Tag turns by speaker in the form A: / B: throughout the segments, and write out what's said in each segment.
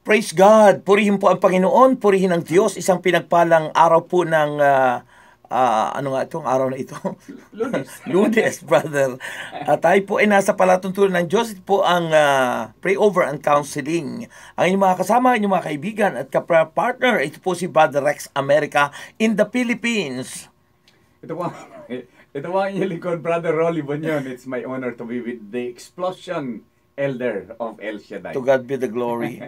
A: Praise God! Purihin po ang Panginoon, purihin ang Diyos. Isang pinagpalang araw po ng, ano nga itong araw na ito?
B: Lunes.
A: Lunes, brother. Tayo po ay nasa palatuntunan ng Diyos. Ito po ang pray over and counseling. Ang inyong mga kasama, inyong mga kaibigan at kapra-partner, ito po si Brother Rex America in the Philippines.
B: Ito po ang inyong lingkod, Brother Rolly Bonyon. It's my honor to be with the Explosion Elder of El Shaddai.
A: To God be the glory.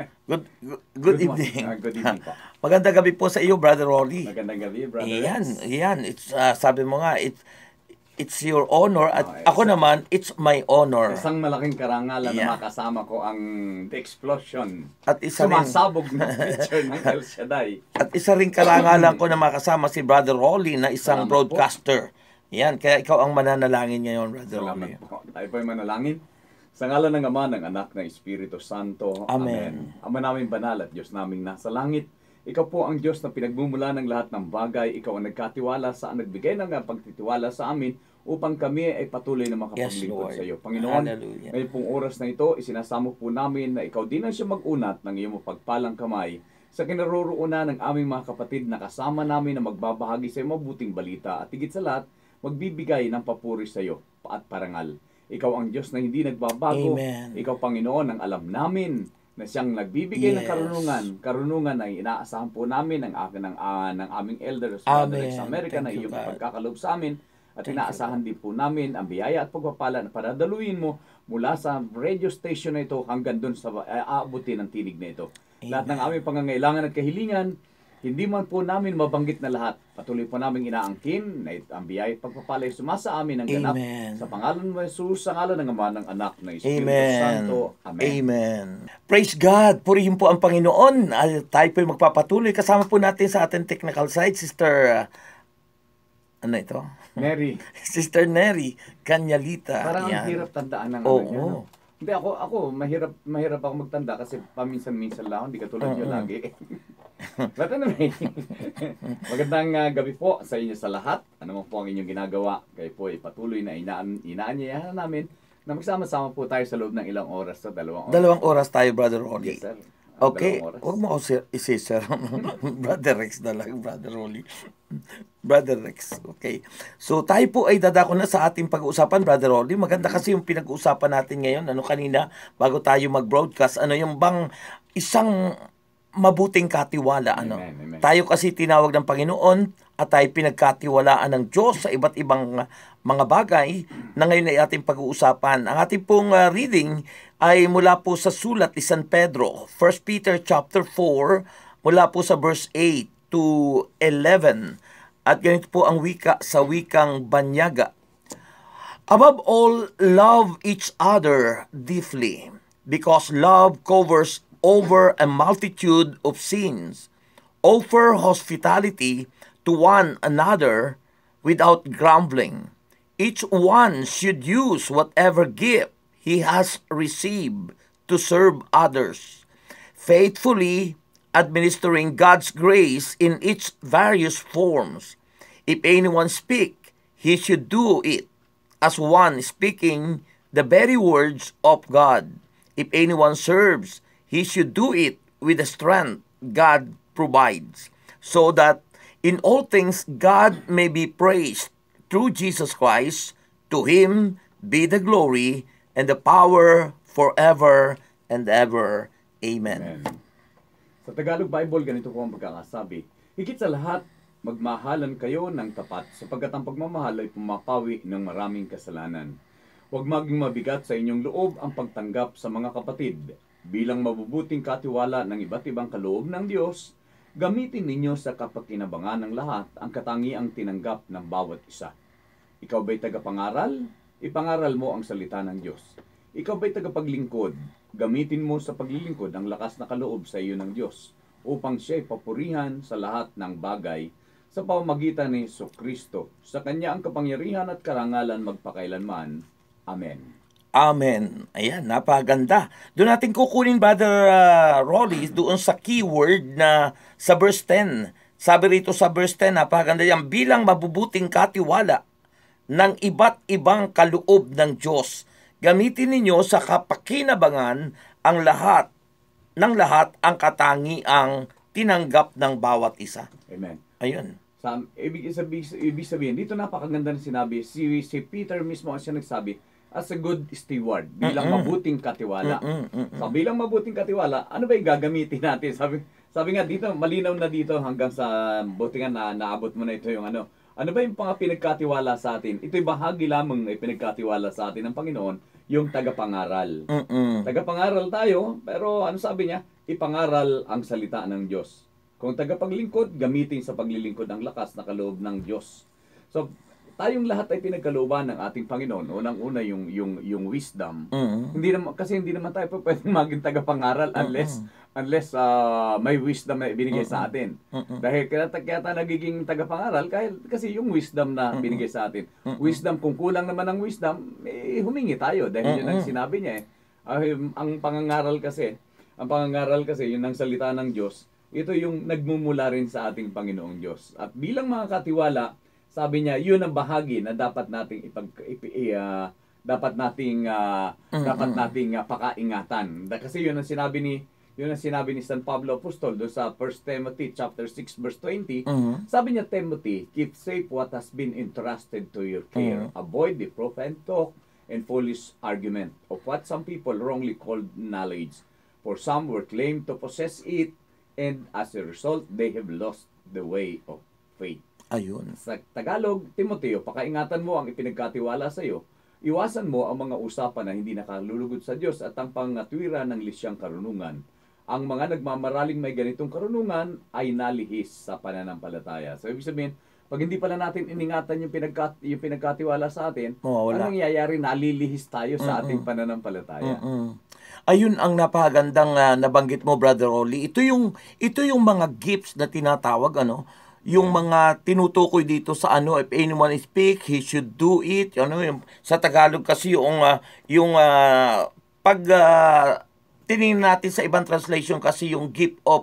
A: Good evening.
B: Good evening po.
A: Magandang gabi po sa iyo, Brother Rolly.
B: Magandang gabi, Brother Rex.
A: Yan. It's, sabi mo nga, it's your honor at ako naman, it's my honor.
B: Isang malaking karangalan na makasama ko ang The Explosion.
A: At isa rin,
B: sumasabog na preacher ng El Shaddai.
A: At isa rin karangalan ko na makasama si Brother Rolly na isang
B: Salamat
A: broadcaster. Yan, kaya ikaw ang mananalangin ngayon, Brother Rolly.
B: Salamat po. Tayo po ay manalangin. Sa ngalan ng Ama, ng Anak, ng Espiritu Santo.
A: Amen.
B: Ama namin banal at Diyos naming nasa langit. Ikaw po ang Diyos na pinagmumula ng lahat ng bagay. Ikaw ang nagkatiwala nagbigay ng pagtitiwala sa amin upang kami ay patuloy na makapaglingkod sa iyo. Panginoon,
A: Hallelujah.
B: ngayon pong oras na ito, isinasamo po namin na ikaw din ang siya mag-unat ng iyong mapagpalang kamay sa kinaroroonan ng aming mga kapatid na kasama namin na magbabahagi sa iyong mabuting balita at higit sa lahat, magbibigay ng papuri sa iyo at parangal. Ikaw ang Diyos na hindi nagbabago.
A: Amen.
B: Ikaw, Panginoon, ang alam namin na siyang nagbibigay ng karunungan. Karunungan na inaasahan po namin ng aming elders sa Amerika na iyong pagkakalob sa amin. At inaasahan din po namin ang biyaya at pagpapala na padadaluin mo mula sa radio station na ito hanggang doon sa aabutin ng tinig na ito. Amen. Lahat ng aming pangangailangan at kahilingan, hindi man po namin mabanggit na lahat. Patuloy po namin inaangkin na ang biyaya at pagpapala ay sumasa amin ng ganap.
A: Amen.
B: Sa pangalan mo Jesus, sa ngalan ng Ama, ng Anak, ng Espiritu Santo. Amen.
A: Amen. Praise God! Purihin po ang Panginoon. Tayo po ay magpapatuloy. Kasama po natin sa ating technical side, Sister... ano ito?
B: Mary.
A: Sister Neri Canyalita.
B: Parang ang hirap tandaan ng ano niya. No? Hindi, ako mahirap ako magtanda kasi paminsan-minsan lang, hindi katulad niyo lagi. But anyway, magandang gabi po sa inyo sa lahat. Ano mo po ang inyong ginagawa? Kayo po ay patuloy na inaanyayahan namin na magsama-sama po tayo sa loob ng ilang oras sa 2 oras.
A: 2 oras tayo, Brother Rolly.
B: Yes, sir.
A: Okay, huwag mo ako isi-sir. Brother Rex na lang, Brother Rolly. Brother Rex, okay. So tayo po ay dadako na sa ating pag-uusapan, Brother Rolly. Maganda kasi yung pinag-uusapan natin ngayon, kanina, bago tayo mag-broadcast, yung bang isang mabuting katiwala,
B: Amen.
A: Tayo kasi tinawag ng Panginoon at tayo pinagkatiwalaan ng Diyos sa iba't ibang mga bagay na ngayon ay ating pag-uusapan. Ang ating pong reading ay mula po sa sulat ni San Pedro, 1 Peter chapter 4, mula po sa verse 8 to 11. At ganito po ang wika sa wikang Banyaga. Above all, love each other deeply, because love covers over a multitude of sins. Offer hospitality to one another without grumbling. Each one should use whatever gift he has received to serve others, faithfully administering God's grace in its various forms. If anyone speak, he should do it as one speaking the very words of God. If anyone serves, he should do it with the strength God provides, so that in all things God may be praised through Jesus Christ. To Him be the glory and the power forever and ever. Amen.
B: Sa Tagalog Bible, ganito po ang pagkakasabi. Higit sa lahat, magmahalan kayo ng tapat, sapagkat ang pagmamahal ay pumapawi ng maraming kasalanan. Huwag maging mabigat sa inyong loob ang pagtanggap sa mga kapatid. Bilang mabubuting katiwala ng iba't ibang kaloob ng Diyos, gamitin ninyo sa kapakinabangan ng lahat ang katangiang tinanggap ng bawat isa. Ikaw ba'y tagapangaral? Ipangaral mo ang salita ng Diyos. Ikaw ba'y tagapaglingkod? Gamitin mo sa paglilingkod ang lakas na kaloob sa iyo ng Diyos, upang siya'y papurihan sa lahat ng bagay sa pamamagitan ni Jesucristo. Sa Kanya ang kapangyarihan at karangalan magpakailanman. Amen.
A: Amen. Ayan, napaganda. Doon natin kukunin, Brother Rolly, doon sa keyword na sa verse 10. Sabi rito sa verse 10, napaganda yan, bilang mabubuting katiwala ng iba't ibang kaloob ng Diyos. Gamitin ninyo sa kapakinabangan ang lahat ng lahat ang katangiang tinanggap ng bawat isa.
B: Amen.
A: Ayun.
B: Ibig sabihin, dito napakaganda na sinabi, si Peter mismo siya nagsabi, as a good steward, bilang mabuting katiwala. So, bilang mabuting katiwala, ano ba yung gagamitin natin? Sabi nga dito, malinaw na dito hanggang sa buti nga na naabot mo na ito yung ano. Ano ba yung pinagkatiwala sa atin? Ito'y bahagi lamang na pinagkatiwala sa atin ng Panginoon, yung tagapangaral. Tagapangaral tayo, pero ano sabi niya? Ipangaral ang salita ng Diyos. Kung tagapaglingkod, gamitin sa paglilingkod ang lakas na kaloob ng Diyos. So, tayong lahat ay pinagkalooban ng ating Panginoon. Unang-una yung wisdom. Hindi naman tayo pwedeng maging tagapangaral unless may wisdom na ibinigay sa atin. Dahil kaya tayo nagiging tagapangaral kasi yung wisdom na binigay sa atin. Wisdom, kung kulang naman ang wisdom, humingi tayo dahil yun ang sinabi niya. Ang pangangaral kasi, yun ang salita ng Diyos. Ito yung nagmumula rin sa ating Panginoong Diyos. At bilang mga katiwala, sabi niya, yun ang bahagi na dapat nating dapat nating pakaingatan. Kasi yun ang sinabi ni San Pablo Apostol do sa 1 Timothy chapter 6 verse 20. Sabi niya, Timothy, keep safe what has been entrusted to your care. Avoid the profane talk and foolish argument of what some people wrongly called knowledge. For some were claimed to possess it, and as a result, they have lost the way of faith.
A: Ayun.
B: Sa Tagalog, Timoteo, pakaingatan mo ang ipinagkatiwala sa iyo. Iwasan mo ang mga usapan na hindi nakalulugod sa Diyos at ang pangatwira ng lisyang karunungan. Ang mga nagmamaraling may ganitong karunungan ay nalihis sa pananampalataya. So, ibig sabihin, pag hindi pala natin iningatan yung pinagkatiwala sa atin, anong nangyayari? Nalilihis tayo sa ating pananampalataya.
A: Ayun ang napakagandang nabanggit mo, Brother Rolly. Ito yung mga gifts na tinatawag, yung mga tinutukoy dito sa if anyone speak, he should do it. Sa Tagalog kasi pag tingin natin sa ibang translation kasi yung gift of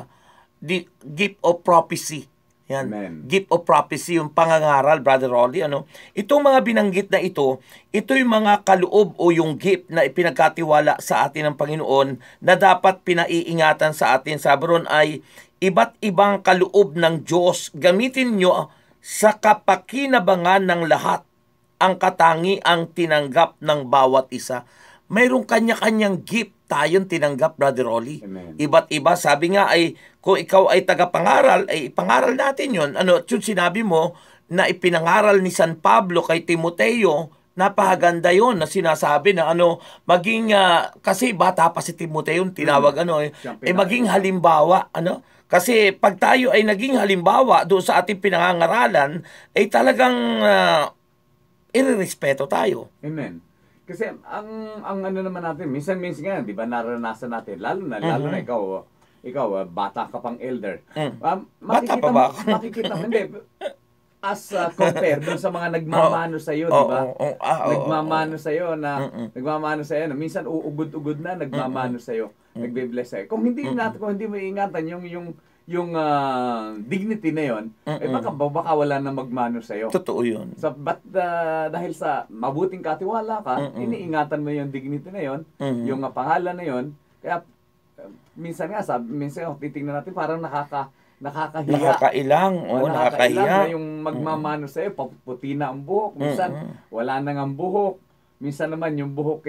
A: prophecy. Yan.
B: Amen.
A: Gift of prophecy, yung pangangaral, Brother Rolly. Itong mga binanggit na ito yung mga kaloob o yung gift na ipinagkatiwala sa atin ng Panginoon na dapat pinaiingatan sa atin. Sabi ron ay, iba't ibang kaloob ng Diyos, gamitin nyo sa kapakinabangan ng lahat ang katangiang tinanggap ng bawat isa. Mayroong kanya-kanyang gift tayong tinanggap, Brother Rolly.
B: Amen.
A: Iba't iba. Sabi nga ay, kung ikaw ay tagapangaral, ay ipangaral natin yun. Yung sinabi mo na ipinangaral ni San Pablo kay Timoteo, napakaganda yun na sinasabi na maging, kasi bata pa si Timoteo, tinawag maging halimbawa, Kasi pag tayo ay naging halimbawa doon sa ating pinangangaralan, ay talagang irerespeto tayo.
B: Amen. Kasi ang naman natin, minsan nga, di ba, naranasan natin, lalo na ikaw, bata ka pang elder.
A: Bata pa ba?
B: Makikita mo, hindi, as compared doon sa mga nagmamano sa iyo, di ba? Nagmamano sa iyo na minsan uugod-ugod na nagmamano sa iyo, nagbe-bless sa iyo. Kung hindi mo iingatan yung dignity na yon, baka wala na magmano sa iyo.
A: Totoo 'yun.
B: So, but dahil sa mabuting katiwala ka, iniingatan mo yung dignity na yon, yung pangalan na yon. Kaya minsan titingnan natin parang nakakahiya.
A: Nakakailang, nakakahiya.
B: Yung magmamano sa iyo, puti na ang buhok. Minsan wala nang ang buhok. Minsan naman yung buhok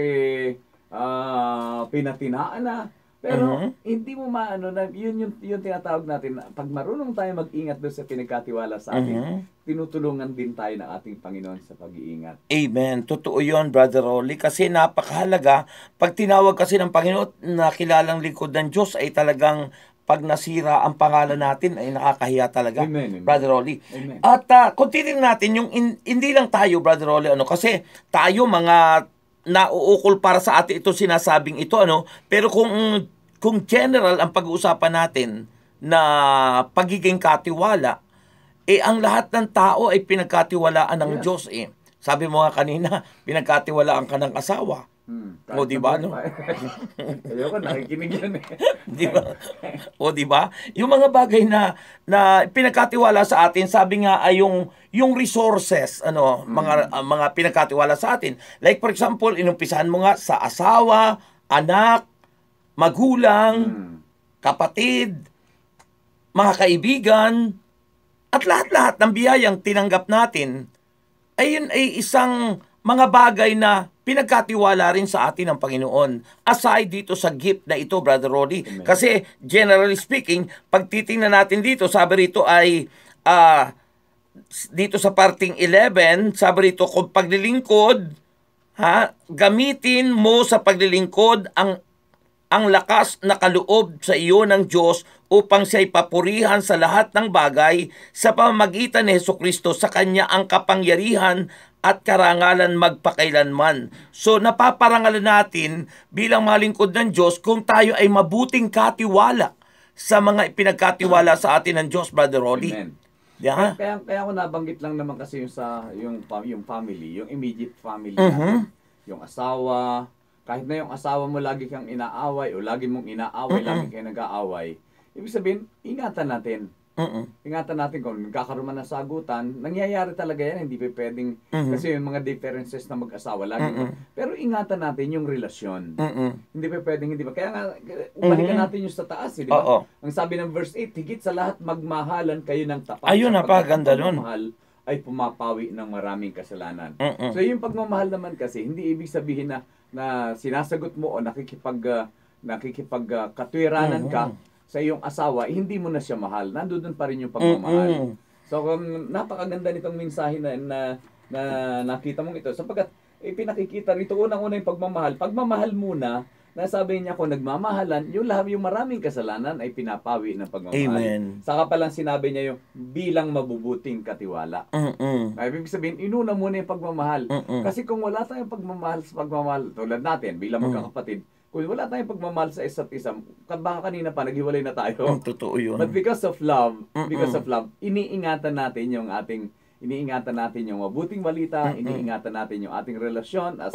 B: pinatinaan na. Pero hindi mo na yun tinatawag natin, pag marunong tayo mag-ingat doon sa pinagkatiwala sa atin, tinutulungan din tayo ng ating Panginoon sa pag-iingat.
A: Amen. Totoo yun, Brother Rolly, kasi napakahalaga. Pag tinawag kasi ng Panginoon na kilalang lingkod ng Diyos, ay talagang pag nasira ang pangalan natin ay nakakahiya talaga.
B: Amen.
A: Brother Rolly.
B: Amen.
A: At kung titingnan natin yung hindi lang tayo, Brother Rolly, kasi tayo mga nauukol para sa atin ito sinasabing ito, pero kung general ang pag-uusapan natin na pagiging katiwala, ang lahat ng tao ay pinagkatiwalaan ng Diyos. Sabi mo nga kanina, pinagkatiwalaan ka ng asawa. O di ba
B: Ayoko, nakikinig yan
A: Di ba? O di ba? Yung mga bagay na pinagkatiwala sa atin, sabi nga ay yung resources, mga pinagkatiwala sa atin. Like for example, inumpisahan mo nga sa asawa, anak, magulang,
B: Mm.
A: kapatid, mga kaibigan, at lahat-lahat ng biyayang tinanggap natin, ay yun ay isang mga bagay na pinagkatiwala rin sa atin ng Panginoon. Aside dito sa gift na ito, Brother Roddy.
B: Amen.
A: Kasi generally speaking, pag titingnan natin dito, sabi rito ay dito sa parting 11, sabi rito, kung paglilingkod, gamitin mo sa paglilingkod ang lakas na kaloob sa iyo ng Diyos upang siya'y papurihan sa lahat ng bagay sa pamamagitan ni Hesukristo. Sa Kanya ang kapangyarihan at karangalan magpakailanman. So napaparangalan natin bilang mga lingkod ng Diyos kung tayo ay mabuting katiwala sa mga ipinagkatiwala sa atin ng Diyos, Brother Rolly.
B: Amen.
A: Yeah.
B: Kaya ako nabanggit lang naman kasi yung family, yung immediate family natin, yung asawa, kahit na yung asawa mo lagi kang inaaway o lagi mong inaaway, lagi kang nag-aaway, ibig sabihin, ingatan natin. Ingatan natin kung nagkakaroon man ng sagutan, nangyayari talaga yan, hindi pa pwedeng, kasi yung mga differences na mag-asawa lagi. Pero ingatan natin yung relasyon. Hindi pa pwedeng, hindi ba? Kaya nga, balikan natin yung sa taas, di ba? Ang sabi ng verse 8, higit sa lahat magmahalan kayo ng tapat.
A: Ayun, napakaganda nun.
B: Pagmamahal ay pumapawi ng maraming kasalanan. So yung pagmamahal naman kasi, hindi ibig sabihin na sinasagot mo o nakikipagkatwiranan ka sa iyong asawa, hindi mo na siya mahal. Nandoon pa rin yung pagmamahal. So, napakaganda nitong mensahe na nakita mong ito. Sapagkat, pinakikita rito, unang-una yung pagmamahal. Pagmamahal muna, nasabi niya kung nagmamahalan, yung maraming kasalanan ay pinapawi ng pagmamahal.
A: Amen.
B: Saka palang sinabi niya yung bilang mabubuting katiwala. Ibig sabihin, inuna muna yung pagmamahal. Kasi kung wala tayong pagmamahal sa pagmamahal, tulad natin, bilang magkakapatid, kung wala tayong pagmamahal sa isa't isa, baka kanina pa, naghiwalay na tayo.
A: Totoo yun.
B: But because of love, iniingatan natin yung mabuting balita, iniingatan natin yung ating relasyon as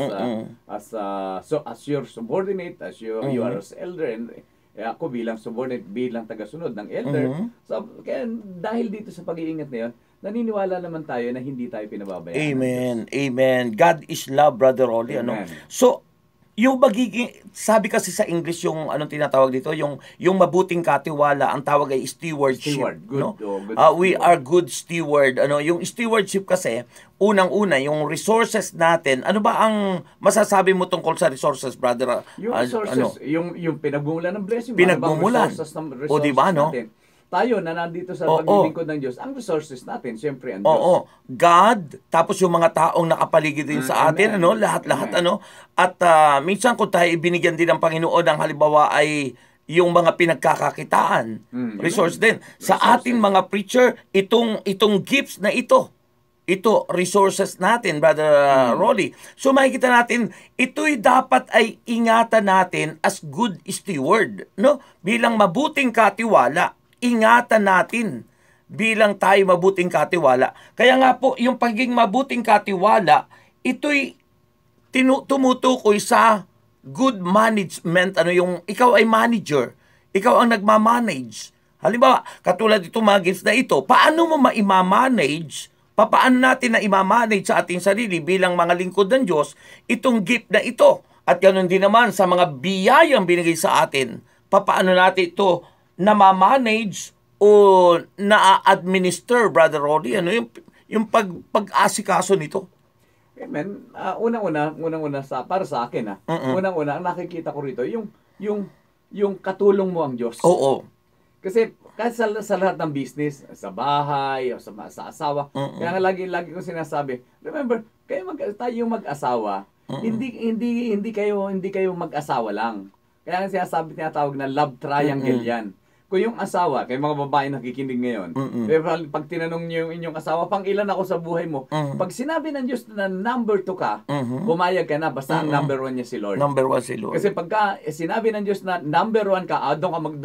B: your subordinate, as you are as elder, and ako bilang subordinate, bilang tagasunod ng elder. So, kaya dahil dito sa pag-iingat na yun, naniniwala naman tayo na hindi tayo pinababayaan.
A: Amen. Amen. God is love, Brother Rolly. So, yung magiging, sabi kasi sa English yung anong tinatawag dito, yung mabuting katiwala, ang tawag ay stewardship.
B: Good,
A: we are good steward. Yung stewardship kasi, unang-una, yung resources natin, ano ba ang masasabi mo tungkol sa resources, brother?
B: Yung resources, yung pinagmumulan ng blessing,
A: pinagmumulan.
B: O
A: diba, no?
B: natin. Tayo na nandito sa paglilingkod ng Diyos, ang resources natin, siyempre ang Diyos.
A: God, tapos yung mga taong nakapaligid din sa atin, lahat-lahat, At minsan kung tayo ibinigyan din ng Panginoon, ang halimbawa ay yung mga pinagkakakitaan, resource din. Sa ating mga preacher, itong gifts na ito, resources natin, Brother Rolly. So makikita natin, ito'y dapat ay ingatan natin as good steward, bilang mabuting katiwala. Ingatan natin bilang tayo mabuting katiwala. Kaya nga po, yung pagiging mabuting katiwala, ito'y tumutukoy sa good management. Yung ikaw ay manager, ikaw ang nagmamanage. Halimbawa, katulad itong mga gifts na ito, paano mo ma-manage, paano natin na i-manage sa ating sarili bilang mga lingkod ng Diyos, itong gift na ito. At ganoon din naman sa mga biyayang binigay sa atin, paano natin ito na ma-manage o na-administer, Brother Rolly, yung pag-asikaso nito?
B: Amen. Unang-una para sa akin, unang-una ang nakikita ko rito yung katulong mo ang Diyos.
A: Oo.
B: Kasi sa lahat ng business, sa bahay, o sa asawa, kaya nga lagi ko sinasabi, remember, tayo yung mag-asawa, hindi kayo mag-asawa lang. Kaya nga tinatawag na love triangle yan. Kung yung asawa, kay mga babae nakikinig ngayon, pag tinanong niyo yung inyong asawa, pang ilan ako sa buhay mo, pag sinabi ng Diyos na number 2 ka, pumayag ka na, basta ang number 1 niya si Lord.
A: Number 1 si Lord.
B: Kasi pagka sinabi ng Diyos na number 1 ka, doon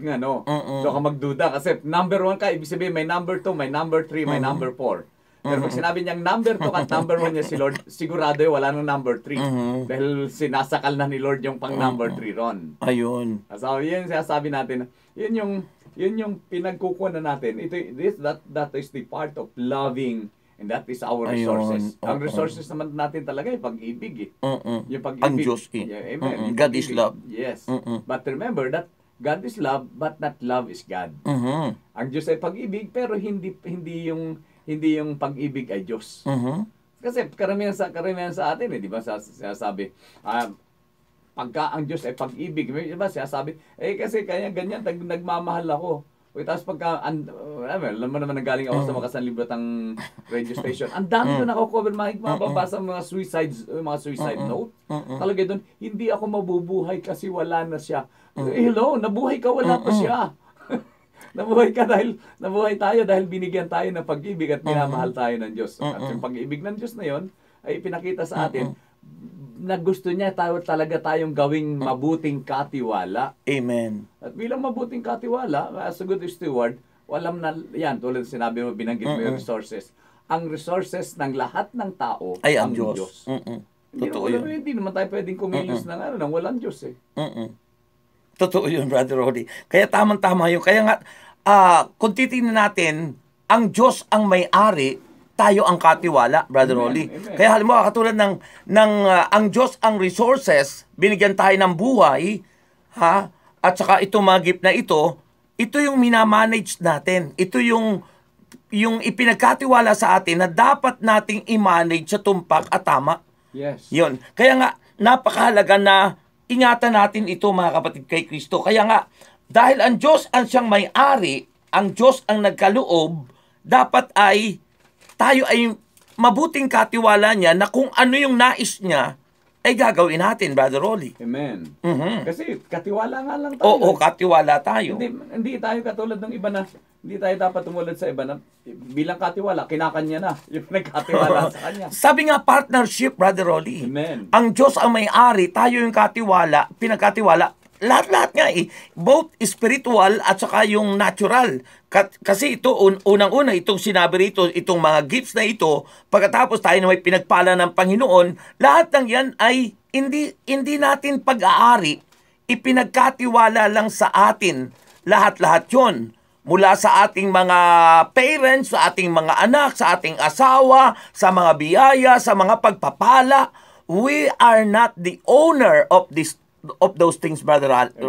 B: ka magduda. Kasi number 1 ka, ibig sabihin may number 2, may number 3, may number 4. Pero pag sinabi niyang number 2 at number 1 niya si Lord, sigurado wala nang number 3. Dahil sinasakal na ni Lord yung pang number 3 ron.
A: Ayun.
B: So, yun sinasabi natin, yun yung pinagkukunan natin. That is the part of loving And that is our
A: Ayun,
B: resources. Ang
A: oo.
B: resources naman natin talaga ay pag-ibig eh. Yung pag-ibig.
A: Ang Diyos eh.
B: Yeah, amen. Yung
A: God is
B: pag-ibig.
A: love.
B: Yes. But remember that God is love, but not love is God. Ang Diyos ay pag-ibig, pero hindi yung pag-ibig ay Diyos. Kasi karamihan sa atin di ba sinasabi, pagka ang Diyos ay pag-ibig, di ba sinasabi, kasi kaya ganyan nagmamahal ako. Tapos pagka, alam mo naman nanggaling ako sa makasanlibutan radio station, ang dami doon ako mababasa mga suicide note. Talaga doon, hindi ako mabubuhay kasi wala na siya. Hello, nabuhay ka, wala pa siya. Nabuhay tayo dahil binigyan tayo ng pag-ibig at minamahal tayo ng Diyos. At yung pag-ibig ng Diyos na yon ay pinakita sa atin na gusto niya talaga tayong gawing mabuting katiwala.
A: Amen.
B: At bilang mabuting katiwala, as a good steward, walang na yan, tulad sinabi mo, binanggit mo yung resources. Ang resources ng lahat ng tao
A: ay ang Diyos. Totoo yun.
B: Hindi naman tayo pwedeng kumilos ng walang Diyos eh.
A: Totoo yun, Brother Rolly. Kaya tamang-tama yun. Kaya nga, kung titingnan natin, ang Diyos ang may-ari, tayo ang katiwala, Brother Rolly.
B: Amen.
A: Kaya halimbawa, katulad ng ang Diyos ang resources, binigyan tayo ng buhay, at saka itong mga gift na ito yung minamanage natin. Ito yung ipinagkatiwala sa atin na dapat nating i-manage sa tumpak at tama.
B: Yes.
A: Yun. Kaya nga, napakahalaga na ingatan natin ito, mga kapatid, kay Kristo. Kaya nga, dahil ang Diyos ang siyang may-ari, ang Diyos ang nagkaloob, dapat ay tayo ay mabuting katiwala niya na kung ano yung nais niya, ay gagawin natin, Brother Rolly.
B: Amen. Kasi katiwala nga lang tayo.
A: Oo, katiwala tayo.
B: Hindi tayo katulad ng iba na, hindi tayo dapat tumulad sa iba na bilang katiwala, kinakanya na yung nagkatiwala sa kanya.
A: Sabi nga, partnership, Brother Rolly.
B: Amen.
A: Ang Diyos ang may-ari, tayo yung katiwala, pinagkatiwala. Lahat-lahat nga both spiritual at saka yung natural. Kasi ito, unang-una, itong sinabi rito, itong mga gifts na ito, pagkatapos tayo na may pinagpala ng Panginoon, lahat ng yan ay hindi natin pag-aari, ipinagkatiwala lang sa atin. Lahat-lahat yun. Mula sa ating mga parents, sa ating mga anak, sa ating asawa, sa mga biyaya, sa mga pagpapala. We are not the owner of those things, Brother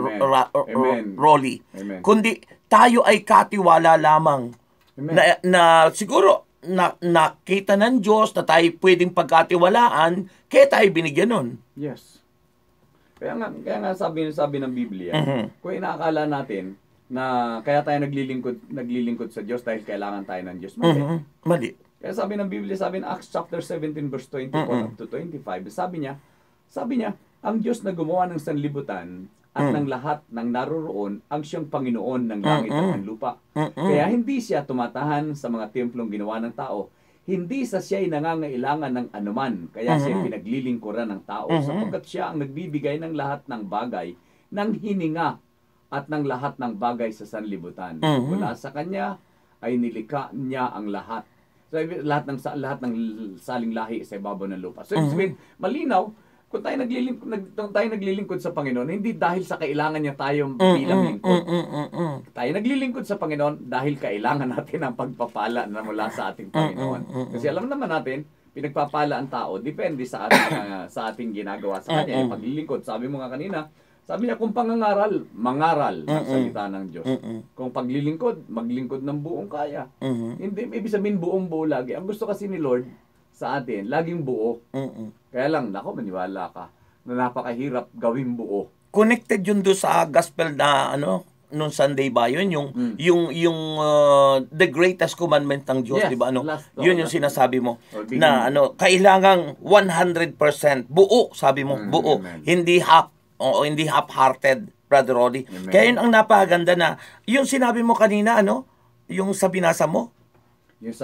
A: Rolly.
B: Amen.
A: Kundi tayo ay katiwala lamang. Na siguro nakita ng Diyos na tayo pwedeng pagkatiwalaan, kaya tayo binigyan nun.
B: Yes. Kaya nga sabi ng Biblia, kung inaakala natin na kaya tayo naglilingkod sa Diyos dahil kailangan tayo ng Diyos,
A: Mali.
B: Kaya sabi ng Biblia, sabi ng Acts chapter 17 verse 24 up to 25, sabi niya, ang Diyos na gumawa ng sanlibutan at ng lahat ng naroroon ang siyang Panginoon ng langit at ng lupa. Kaya hindi siya tumatahan sa mga templong ginawa ng tao. Hindi siya ay nangangailangan ng anuman, kaya siya pinaglilingkuran ng tao, sapagkat siya ang nagbibigay ng lahat ng bagay, ng hininga at ng lahat ng bagay sa sanlibutan. Mula sa kanya ay nilikha niya ang lahat. So lahat ng saling lahi sa ibabaw ng lupa. So malinaw, kung tayo naglilingkod sa Panginoon, hindi dahil sa kailangan niya tayong bilang lingkod. Tayo naglilingkod sa Panginoon dahil kailangan natin ang pagpapala na mula sa ating Panginoon. Kasi alam naman natin, pinagpapala ang tao, depende sa ating ginagawa sa Kanya. Yung paglilingkod, sabi mo nga kanina, sabi niya, kung mangaral ang salita ng Diyos. Kung paglilingkod, maglingkod ng buong kaya. Hindi, ibig sabihin buong buo lagi. Ang gusto kasi ni Lord sa atin, laging buo. Kaya lang, maniwala ka, na napakahirap gawing buo.
A: Connected yun doon sa gospel na, nung Sunday ba yun? Yung the greatest commandment ng Diyos,
B: Yes,
A: di ba? Yun yung
B: last.
A: sinasabi mo. Na, kailangang 100% buo, sabi mo, buo.
B: Amen.
A: Hindi half-hearted, Brother Rolly.
B: Amen.
A: Kaya yun ang napakaganda na, yung sinabi mo kanina, yung sa binasa mo,
B: Yung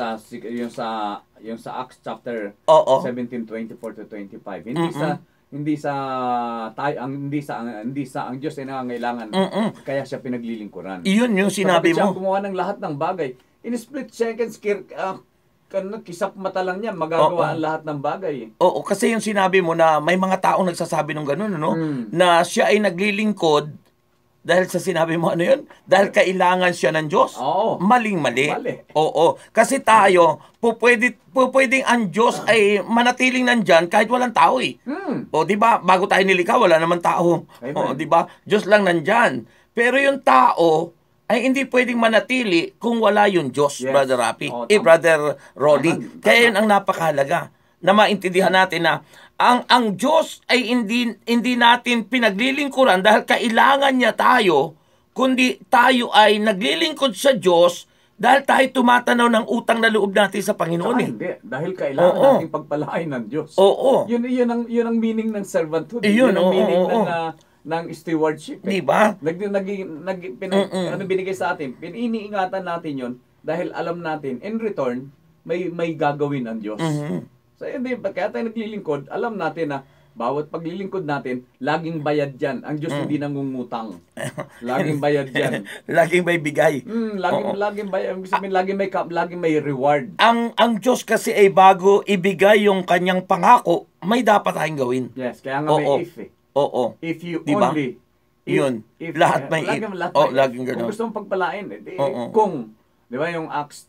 B: sa Acts chapter
A: Oo.
B: 17, 24 to 25. Hindi sa ang Diyos ay nangangailangan. Kaya siya pinaglilingkuran.
A: Iyon yung sinabi
B: Siya
A: mo.
B: gumawa ng lahat ng bagay. In split seconds, kisap mata lang niya, magagawa ang lahat ng bagay.
A: Oo, kasi yung sinabi mo na may mga taong nagsasabi ng gano'n, Na siya ay naglilingkod Dahil sa sinabi mo, ano yun? Dahil kailangan siya ng Diyos.
B: Oo.
A: Maling-mali.
B: Mali.
A: Oo. Kasi tayo, pwedeng ang Diyos ay manatiling nandyan kahit walang tao eh. O, di ba? Bago tayo nilikha, wala naman tao.
B: Amen.
A: O, di ba? Diyos lang nandyan. Pero yung tao ay hindi pwedeng manatili kung wala yung Diyos,
B: Yes.
A: Brother Rapi.
B: Oo, tama.
A: Brother Rolly.
B: Tama.
A: Kaya yun ang napakahalaga na maintindihan natin na ang Diyos ay hindi natin pinaglilingkuran dahil kailangan niya tayo, kundi tayo ay naglilingkod sa Diyos dahil tayo tumatanaw ng utang na loob natin sa Panginoon.
B: Saka
A: Eh.
B: hindi. Dahil kailangan
A: Oo.
B: nating pagpalain ng Diyos.
A: Oo.
B: Yun ang meaning ng servanthood.
A: Yun,
B: Yun ang
A: oo,
B: meaning
A: oo.
B: ng stewardship.
A: Di ba?
B: Ano binigay sa atin? Iniingatan natin yun dahil alam natin, in return, may gagawin ang Diyos.
A: Mhm.
B: So, hindi, kaya tayo naglilingkod, alam natin na bawat paglilingkod natin, laging bayad dyan. Ang Diyos hindi nangungutang. Laging bayad dyan.
A: Laging may bigay.
B: Laging bayad. Ibig sabihin, laging may reward.
A: Ang Diyos kasi ay bago ibigay yung kanyang pangako, may dapat tayong gawin.
B: Yes, kaya nga
A: Oo.
B: may if eh.
A: Oo.
B: If you
A: Diba?
B: only.
A: Yun. Lahat may if. Laging
B: Kung
A: gano'n.
B: gusto mong pagpalain,
A: Oo.
B: kung, di ba yung Acts,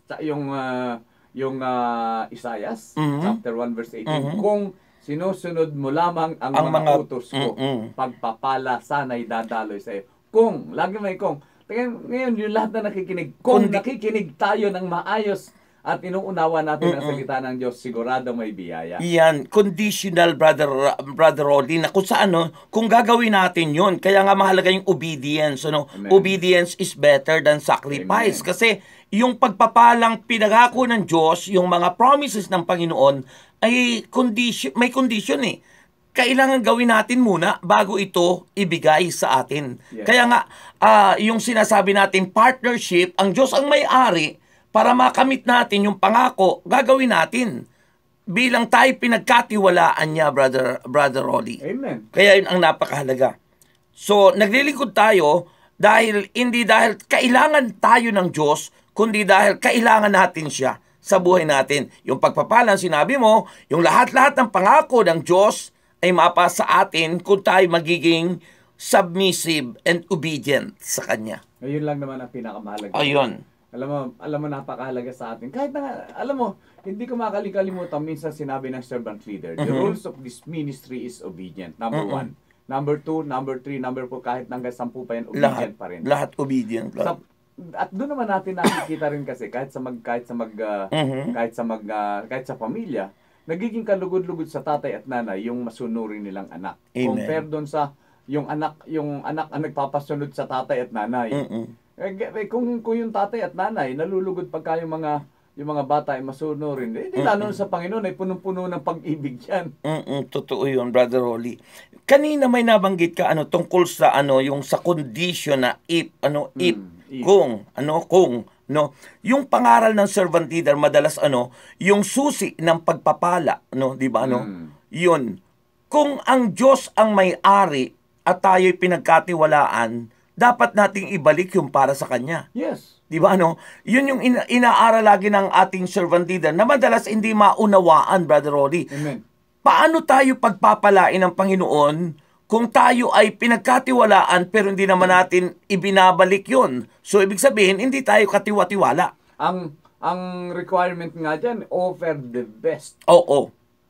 B: yung Isaias,
A: Mhm.
B: chapter 1 verse 18,
A: Mhm.
B: kung sinusunod mo lamang ang
A: Ang
B: mga
A: mga-
B: utos ko,
A: Mm-mm.
B: pagpapala sana'y dadaloy sa iyo. Kung, lagi may kung. Ngayon, yung lahat na nakikinig, kung
A: Kundi-
B: nakikinig tayo ng maayos at inuunawa natin ang salita ng Diyos, sigurado may biyaya.
A: Yan, conditional, Brother Rolly, na kung saan, kung gagawin natin yun, kaya nga mahalaga yung obedience.
B: Amen.
A: Obedience is better than sacrifice.
B: Amen.
A: Kasi yung pagpapalang pinangako ng Diyos, yung mga promises ng Panginoon, ay may condition eh. Kailangan gawin natin muna bago ito ibigay sa atin.
B: Yes.
A: Kaya nga, yung sinasabi natin partnership, ang Diyos ang may-ari, para makamit natin yung pangako, gagawin natin. Bilang tayo pinagkatiwalaan niya, Brother Rolly.
B: Amen.
A: Kaya yun ang napakahalaga. So, naglilingkod tayo hindi dahil kailangan tayo ng Diyos, kundi dahil kailangan natin siya sa buhay natin. Yung pagpapalang sinabi mo, yung lahat-lahat ng pangako ng Diyos ay mapasa sa atin kung tayo magiging submissive and obedient sa Kanya.
B: Ayun lang naman ang pinakamahalaga.
A: Ayun.
B: Alam mo napakahalaga sa atin. Kahit na, alam mo, hindi ko makalimutan minsan sinabi ng servant leader, the rules of this ministry is obedient. Number 1. Number 2, number 3, number 4, kahit hanggang 10 pa yan, obedient pa rin.
A: Lahat obedient.
B: At doon naman natin nakikita rin kasi kahit sa pamilya, nagiging kalugod-lugod sa tatay at nanay yung masunurin nilang anak.
A: Amen.
B: Compare doon sa yung anak ang nagpapasunod sa tatay at nanay. Kung yung tatay at nanay nalulugod pagka yung mga bata ay masunurin, lalo sa Panginoon ay punong-puno ng pag-ibig yan.
A: Totoo yun, Brother Rolly. Kanina may nabanggit ka tungkol sa yung sa condition na if. Kung yung pangaral ng servant leader madalas yung susi ng pagpapala, di ba Yun. Kung ang Diyos ang may-ari at tayo'y pinagkatiwalaan, dapat nating ibalik yung para sa Kanya.
B: Yes.
A: Di ba Yun yung inaaral lagi ng ating servant leader na madalas hindi maunawaan, Brother Rolly.
B: Amen.
A: Paano tayo pagpapalain ng Panginoon kung tayo ay pinagkatiwalaan pero hindi naman natin ibinabalik yun? So, ibig sabihin, hindi tayo katiwa-tiwala.
B: Ang requirement nga dyan, offer the best.
A: Oo.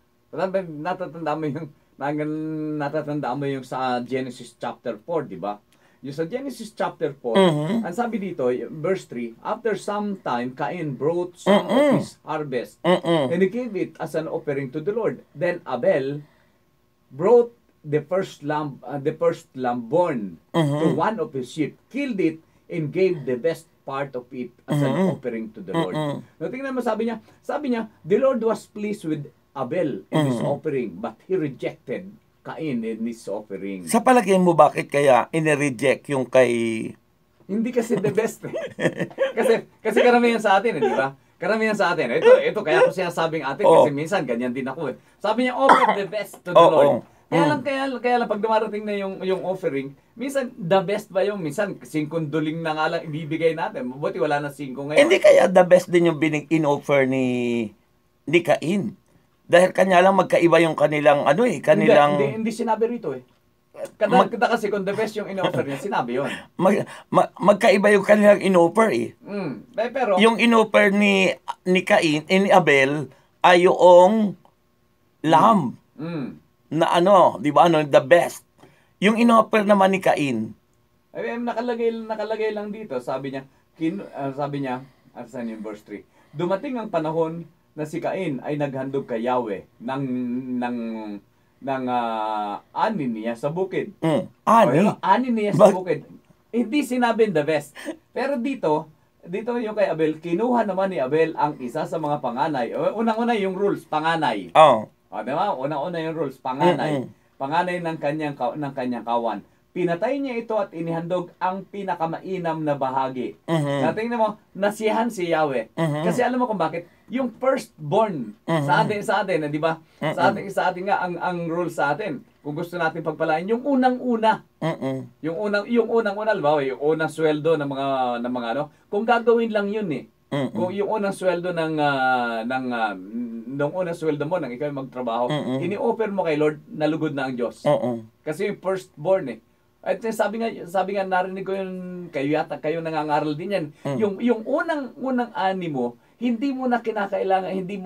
B: Natatanda mo yung sa Genesis chapter 4, di ba? Yung sa Genesis chapter 4, ang sabi dito, verse 3, after some time, Cain brought some of his harvest, and he gave it as an offering to the Lord. Then Abel brought the first lamb born to one of his sheep, killed it, and gave the best part of it as an offering to the Lord. Now, tingnan mo, sabi niya, the Lord was pleased with Abel in his offering, but he rejected Cain in his offering.
A: Sa palagay mo, bakit kaya inireject yung kay...
B: Hindi kasi the best. kasi karamihan sa atin, di ba? Karamihan sa atin. Ito kaya ko sinasabing atin kasi minsan ganyan din ako. Sabi niya, offer the best to the Lord. Kaya lang pag dumarating na yung offering, minsan the best ba yung minsan 5 duling na nga lang ibibigay natin. Mabuti wala na 5 ngayon.
A: Hindi kaya the best din yung in-offer ni Cain. Dahil kanya lang magkaiba yung kanilang
B: Hindi sinabi rito eh. Kada kasi kung the best yung in-offer niya, sinabi yun.
A: Magkaiba yung kanilang inoffer eh.
B: Pero,
A: Yung inoffer ni Cain, ni Abel, ay yung lamb na ano, di ba, ano, the best. Yung inoffer naman ni Cain,
B: nakalagay lang dito, sabi niya, saan yung verse 3? Dumating ang panahon na si Cain ay naghandog kay Yahweh ng anin niya sa bukid.
A: ani.
B: Anin niya sa bukid. Hindi sinabing the best. Pero dito yung kay Abel, kinuha naman ni Abel ang isa sa mga panganay. Unang-una yung rules, panganay. Diba? Unang-una yung rules, panganay. Panganay ng kanyang kawan. Pinatay niya ito at inihandog ang pinakamainam na bahagi. Natingnan mo, nasiyahan si Yahweh. Kasi alam mo kung bakit? Yung firstborn sa atin, di ba? Sa atin nga ang rule sa atin. Kung gusto natin pagpalain, yung unang-una. Yung unang-una, halimbawa, yung unang sweldo ng mga ano, kung gagawin lang yun eh. Kung yung unang sweldo ng unang sweldo mo nang ikaw magtrabaho, ini-offer mo kay Lord, nalugod na ang Diyos. Kasi yung firstborn eh. At sabi nga narinig ko yun, kayo nangangaral din yan. Yung unang ani mo, hindi mo na kinakailangan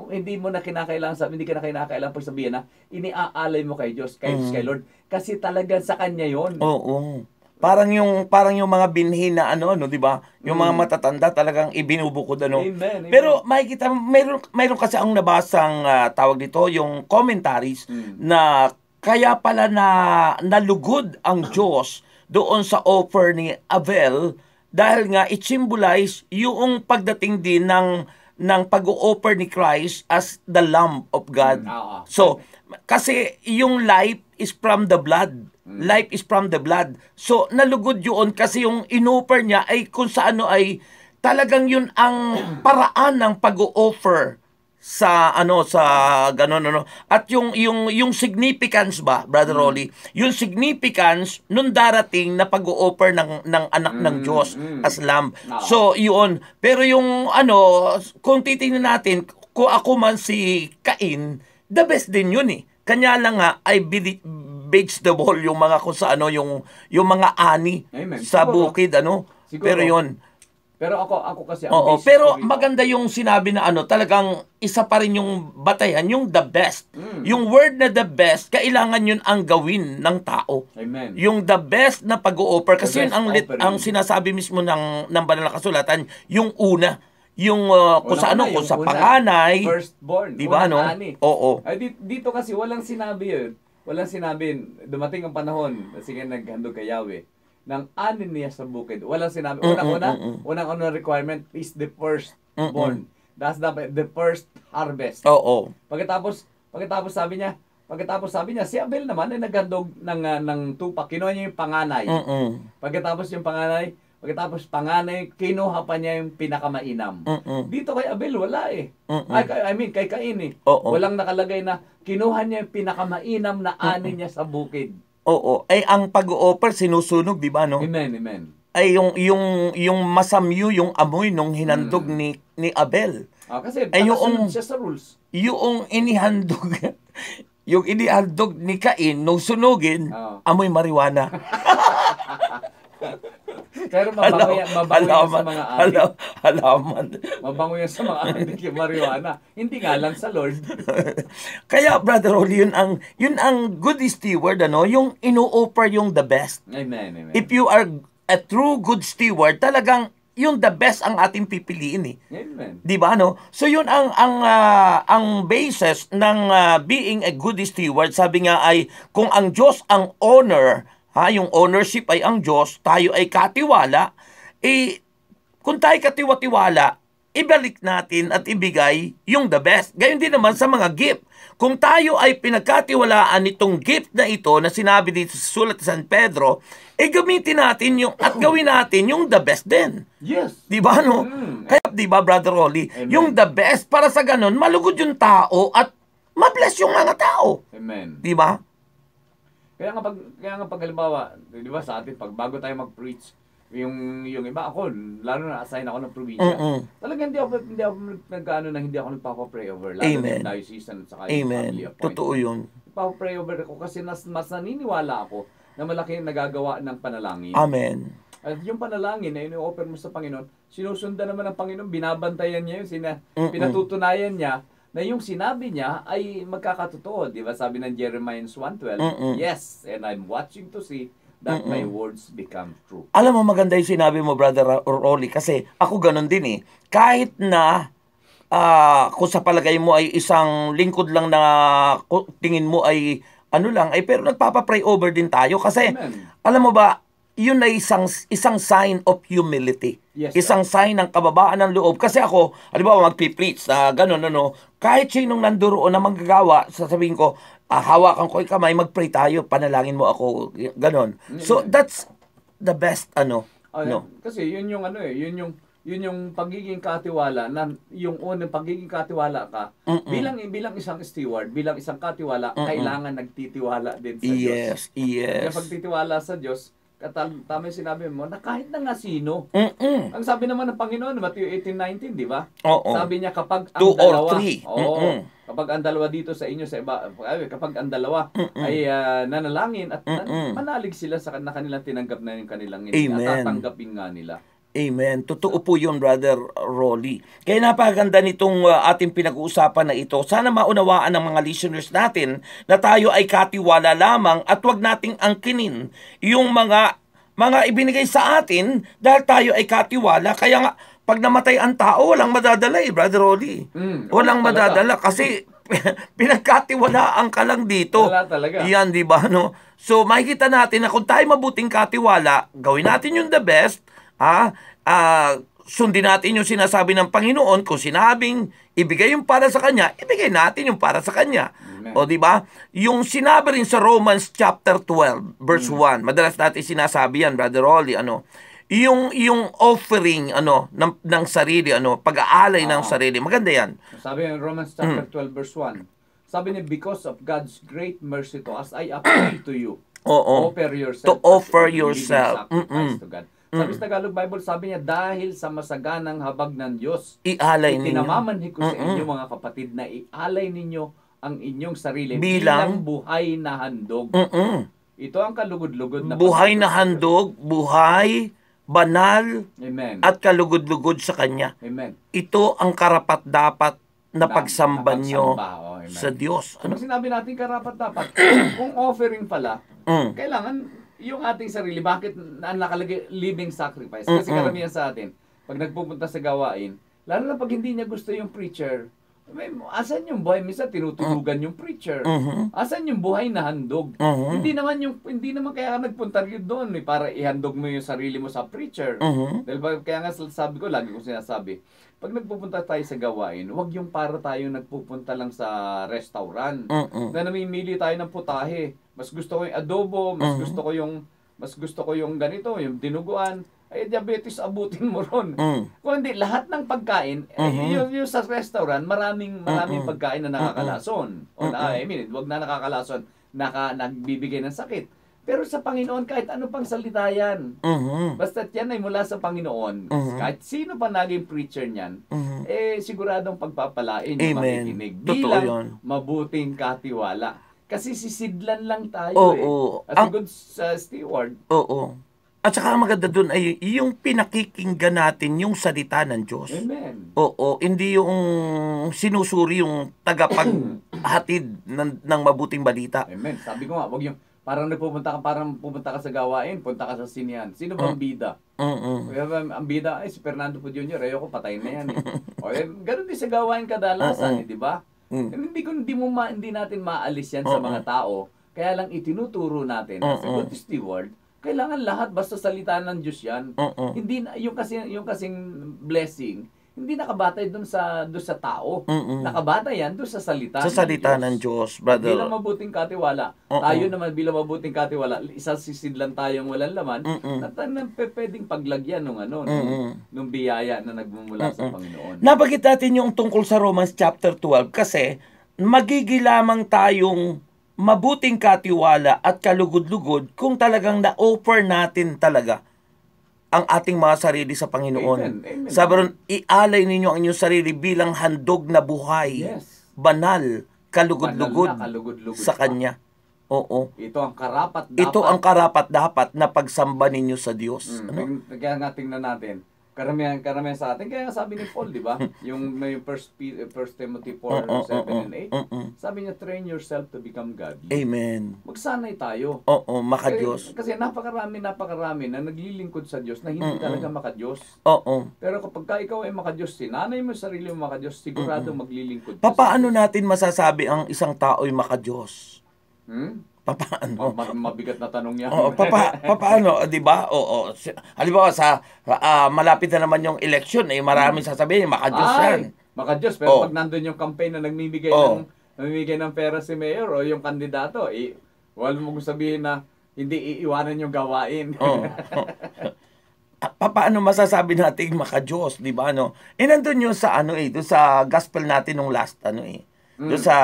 B: pagsabihin na iniaalay mo kay Diyos, kay Lord, kasi talaga sa kanya yon.
A: Oo. Parang yung mga binhi na ano, di ba? Yung mga matatanda talagang ibinubukod ano.
B: Amen.
A: Pero makikita mayroon kasi ang nabasang tawag dito, yung commentaries na kaya pala na nalugod ang Diyos doon sa offer ni Abel dahil nga it symbolize yung pagdating din ng pag-o-offer ni Christ as the Lamb of God. So, kasi yung life is from the blood. Life is from the blood. So, nalugod yun kasi yung in-offer niya ay kung sa ano ay talagang yun ang paraan ng pag-o-offer sa ganon ano. At yung significance ba, Brother Rolly, yung significance nung darating na pag-o-offer ng anak ng Diyos as lamb. So yun, pero yung kung titingnan natin, kung ako man si Cain, the best din yun eh. Kanya lang nga ay vegetable yung mga kung sa yung mga ani.
B: Amen.
A: Sa
B: Siguro.
A: bukid
B: Siguro.
A: Pero yun.
B: Pero ako kasi
A: Oo, pero maganda yung sinabi na talagang isa pa rin yung batayan, yung the best. Yung word na the best, kailangan yun ang gawin ng tao.
B: Amen.
A: Yung the best na pag-o-offer, kasi yun
B: offering.
A: ang sinasabi mismo ng banal na kasulatan, yung una. Yung kung sa kung sa panganay,
B: firstborn,
A: di ba
B: ani.
A: Oo.
B: Ay, dito kasi walang sinabi yun. Walang sinabi, dumating ang panahon, sige naghandog kay Yahweh ng anin niya sa bukid. Walang sinabi. Unang requirement is the firstborn. That's the first harvest.
A: Oo.
B: Pagkatapos sabi niya, si Abel naman ay naghandog ng tupa. Kinuha niya yung panganay. Pagkatapos panganay, kinuha pa niya yung pinakamainam. Dito kay Abel, wala eh. Kay Cain eh. Walang nakalagay na kinuha niya yung pinakamainam na ani niya sa bukid.
A: Oo, ay ang pag-o-offer sinusunog, di ba
B: Amen.
A: Ay yung masamyu yung amoy nung hinandog ni Abel.
B: Kasi
A: ay
B: nakasunod siya sa rules.
A: Yung inihandog ni Cain nung sunugin, amoy marijuana.
B: Pero mabango yan sa mga adik.
A: Halaman.
B: Mabango yan sa mga adik yung marijuana. Hindi nga lang sa Lord.
A: Kaya, Brother Rolly, yun ang good steward, yung ino-offer yung the best.
B: Amen.
A: If you are a true good steward, talagang yung the best ang ating pipiliin eh.
B: Amen.
A: Di ba So yun ang basis ng being a good steward. Sabi nga ay kung ang Diyos ang owner, yung ownership ay ang Diyos, tayo ay katiwala, kung tayo katiwala, ibalik natin at ibigay yung the best. Gayon din naman sa mga gift. Kung tayo ay pinagkatiwalaan nitong gift na ito na sinabi dito sa sulat sa San Pedro, gamitin natin at gawin natin yung the best din.
B: Yes.
A: Di ba Kaya di ba, Brother Rolly, yung the best para sa ganun, malugod yung tao at mabless yung mga tao.
B: Amen.
A: Di ba?
B: Kaya nga pag halimbawa, di ba sa atin, pag bago tayo mag-preach, yung iba ako, lalo na assign ako ng probinsya. Talagang hindi ako nagpapa-pray over. Lalo na diocesan at saka yung family appointment.
A: Totoo yun.
B: Nagpapa-pray over ako kasi mas naniniwala ako na malaki ang nagagawa ng panalangin.
A: Amen.
B: At yung panalangin na ino-offer mo sa Panginoon, sinusundan naman ng Panginoon, binabantayan niya yun, pinatutunayan niya na yung sinabi niya ay magkakatotoo. Di ba? Sabi ng Jeremiah 1:12, yes, and I'm watching to see that my words become true.
A: Alam mo, maganda yung sinabi mo, Brother Rolly, kasi ako ganun din eh. Kahit na kung sa palagay mo ay isang lingkod lang na tingin mo ay ano lang, ay pero nagpapa-pray over din tayo. Kasi,
B: Amen.
A: alam mo ba, yun ay isang sign of humility.
B: Yes,
A: isang sign ng kababaan ng loob. Kasi ako, halimbawa magpi-preach na gano'n, kahit sinong nanduroon na manggagawa, sasabihin ko, hawakan ko yung kamay, mag-pray tayo, panalangin mo ako, gano'n. So, that's the best, no?
B: Kasi yun yung yun yung pagiging katiwala, na yung unang pagiging katiwala ka, bilang isang steward, bilang isang katiwala, kailangan nagtitiwala din sa Diyos.
A: Yes.
B: Kaya pagtitiwala sa Diyos, tama yung sinabi mo, na kahit na nga sino. Ang sabi naman ng Panginoon, Matthew 18:19, di ba? Sabi niya, kapag ang
A: 2 or
B: dalawa,
A: 3.
B: kapag ang dalawa dito sa inyo, kapag ang dalawa ay nanalangin at manalig sila sa kanilang tinanggap na yung kanilang at tatanggapin nga nila.
A: Amen. Totoo po yun, Brother Rolly. Kaya napakaganda nitong ating pinag-uusapan na ito. Sana maunawaan ng mga listeners natin na tayo ay katiwala lamang at wag nating angkinin yung mga ibinigay sa atin dahil tayo ay katiwala. Kaya nga, pag namatay ang tao, walang madadala Brother Rolly. Walang madadala kasi pinagkatiwalaan ka lang dito.
B: Wala talaga.
A: Yan, di ba? No? So, makikita natin na kung tayo mabuting katiwala, gawin natin yung the best, sundin natin yung sinasabi ng Panginoon. Kung sinabing ibigay yung para sa Kanya, ibigay natin yung para sa Kanya.
B: Amen.
A: O di ba? Yung sinabi rin sa Romans chapter 12 verse 1. Madalas natin sinasabi yan, Brother Rolly, yung offering ng sarili, pag-aalay ng sarili. Maganda yan.
B: Sabi ng Romans chapter 12 verse 1. Sabi niya, because of God's great mercy to us, I appeal to you. Offer yourself.
A: To offer
B: as a living
A: yourself.
B: sacrifice to God. Sabi sa Tagalog Bible, sabi niya, dahil sa masaganang habag ng Diyos,
A: ialay ninyo.
B: Itinamamanhik ko sa inyo, mga kapatid, na ialay ninyo ang inyong sarili bilang buhay na handog. Ito ang kalugod-lugod na
A: buhay na handog, buhay, banal,
B: Amen.
A: At kalugod-lugod sa Kanya.
B: Amen.
A: Ito ang karapat-dapat na pagsamba nyo sa Diyos.
B: So, sinabi natin karapat-dapat, kung offering pala, kailangan yung ating sarili, bakit nakalagay living sacrifice? Kasi karamihan sa atin, pag nagpupunta sa gawain, lalo na pag hindi niya gusto yung preacher, asan yung buhay? Minsan tinutulugan yung preacher. Asan yung buhay na handog? Hindi naman kaya nagpunta rin doon para ihandog mo yung sarili mo sa preacher. Dahil kaya nga sabi ko, lagi kong sinasabi, pag nagpupunta tayo sa gawain, huwag yung para tayo nagpupunta lang sa restaurant. Na namimili tayo ng putahe. Mas gusto ko yung adobo, mas gusto ko yung ganito, yung dinuguan. Ay, diabetes, abutin mo ron. Kung hindi, lahat ng pagkain, yung sa restaurant, maraming pagkain na nakakalason. Wag na nakakalason, nagbibigay ng sakit. Pero sa Panginoon, kahit ano pang salita yan. Basta yan ay mula sa Panginoon. Kahit sino pa naging preacher niyan, siguradong pagpapalain yung makikinig. Bilang mabuting katiwala. Kasi sisidlan lang tayo as a good steward.
A: At saka maganda dun ay yung pinakikinggan natin yung salita ng Diyos.
B: Amen.
A: Hindi yung sinusuri yung tagapaghatid ng mabuting balita.
B: Amen. Sabi ko nga, wag yung parang pupunta ka sa gawain, punta ka sa sinihan. Sino bang bida? Ang bida, si Fernando po Jr., ayoko, patay na yan. Ganun din sa gawain kadalasan, di ba? Hindi natin maalis yan sa mga tao. Kaya lang itinuturo natin as a good steward, kailangan lahat basta salita ng Diyos yan. Hindi yung kasing blessing, hindi nakabatay doon sa tao. Nakabatay yan doon sa salita
A: ng Diyos, brother.
B: Bilang mabuting katiwala. Tayo naman bilang mabuting katiwala, isasidlan tayong walang laman at pwedeng paglagyan nung biyaya na nagmumula sa Panginoon.
A: Nabanggit natin yung tungkol sa Romans chapter 12 kasi magigilamang tayong mabuting katiwala at kalugod-lugod kung talagang na-offer natin talaga ang ating mga sarili sa Panginoon.
B: Amen.
A: Sabi ron, ialay ninyo ang inyong sarili bilang handog na buhay, banal, kalugod-lugod sa Kanya. Oo.
B: Ito ang karapat dapat.
A: Ito ang karapat-dapat na pagsamba ninyo sa Diyos. Ano?
B: Kaya nga tingnan natin. Karamihan sa atin. Kaya sabi ni Paul, di ba? Yung may First Timothy 4:7 and 8. Sabi niya, train yourself to become godly.
A: Amen.
B: Magsanay tayo.
A: Oo, maka-Diyos.
B: Kasi napakarami na naglilingkod sa Diyos na hindi talaga maka-Diyos.
A: Oo.
B: Pero kapag ikaw ay maka-Diyos, sinanay mo sarili mo maka-Diyos, sigurado maglilingkod ka sa
A: Paano
B: Diyos.
A: natin masasabi ang isang tao'y maka-Diyos? Paano?
B: Mabigat na tanong yan.
A: Oo, paano, 'di ba? Oo. Halimbawa sa malapit na naman yung election, maraming sasabihin maka-Diyos yan.
B: Maka-Diyos, pero pag nandun yung campaign na namimigay ng pera si mayor o yung kandidato, wala mong sabihin na hindi iiwanan yung gawain.
A: Paano masasabi natin maka-Diyos, 'di ba, no? Nandun yung sa doon sa gospel natin nung last doon sa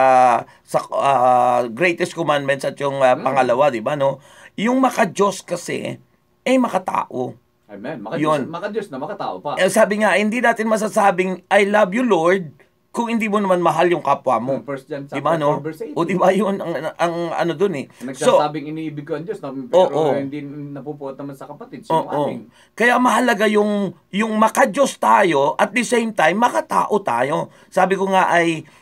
A: greatest commandments at yung pangalawa, 'di ba, no? Yung maka-Diyos kasi makatao.
B: Amen.
A: Yun.
B: Maka-Diyos na makatao pa.
A: Sabi nga, hindi natin masasabing I love you, Lord, kung hindi mo naman mahal yung kapwa mo.
B: 1 John
A: Diba, no?
B: 4 verse 18.
A: O diba yun ang ano dun
B: Nagsasabing iniibig ko ang Diyos, pero hindi napupuot naman sa kapatid. Sinungaling.
A: Kaya mahalaga yung maka-Diyos tayo, at the same time, makatao tayo. Sabi ko nga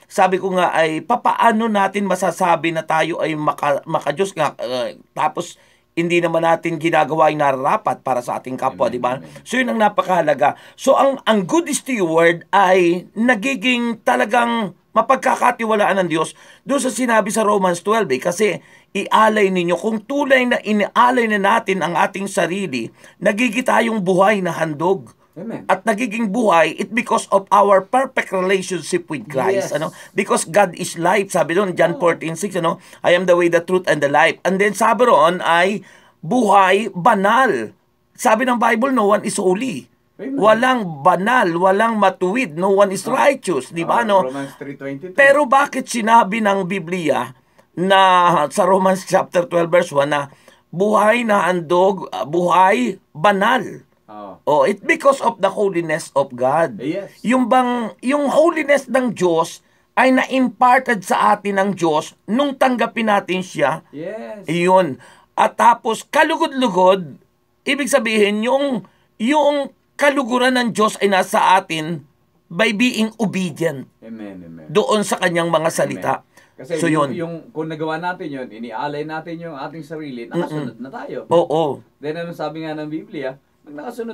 A: ay papaano natin masasabi na tayo ay maka-Diyos nga, tapos hindi naman natin ginagawa yung nararapat para sa ating kapwa, di ba? So yun ang napakahalaga. So ang good steward ay nagiging talagang mapagkakatiwalaan ng Diyos doon sa sinabi sa Romans 12, kasi ialay ninyo, kung tulay na inialay na natin ang ating sarili, nagiging tayong buhay na handog.
B: Amen.
A: At nagiging buhay, it because of our perfect relationship with Christ.
B: Yes.
A: Because God is life. Sabi doon, John 14:6, I am the way, the truth, and the life. And then sabi doon ay buhay banal. Sabi ng Bible, no one is holy.
B: Amen.
A: Walang banal, walang matuwid, no one is righteous. Di ba, no?
B: Romans 3:22.
A: Pero bakit sinabi ng Biblia na sa Romans chapter 12 verse 1 na buhay na handog, buhay banal? It because of the holiness of God.
B: Yes.
A: Yung holiness ng Diyos ay na-imparted sa atin ng Diyos nung tanggapin natin siya.
B: Yes.
A: Iyon. At tapos kalugod-lugod, ibig sabihin yung kaluguran ng Diyos ay nasa atin by being obedient.
B: Amen.
A: Doon sa kanyang mga salita.
B: Kasi
A: so,
B: yung kung nagawa natin yun, inialay natin yung ating sarili, nakasunod na tayo.
A: Oo.
B: Then ano sabi nga ng Biblia, nakasunod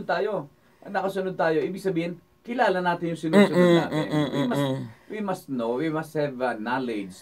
B: tayo, ibig sabihin, kilala natin yung sinusunod natin. We must know, we must have knowledge